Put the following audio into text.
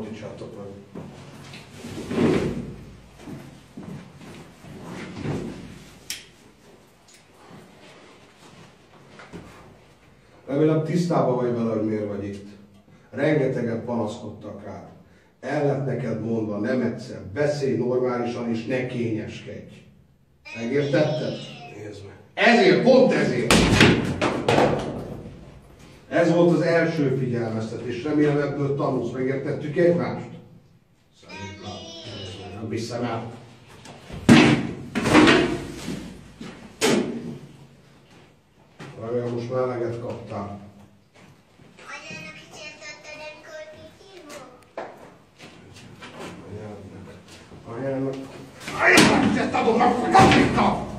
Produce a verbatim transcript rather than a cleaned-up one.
fordítsátok meg. Remélem tisztában vagy vele, hogy miért vagy itt. Rengeteget panaszkodtak rád. El lett neked mondva, nem egyszer, beszélj normálisan és ne kényeskedj. Megértetted? Nézd meg. Ezért, pont ezért! Ez volt az első figyelmeztetés. Remélem ebből tanulsz. Megértettük egymást? Szerintem. Nem viszem el. Remélem most már eleget kaptál. Anyának is értetted, amikor kihívok? Anyának. Anyának. Anyának is ezt adom, megfogom!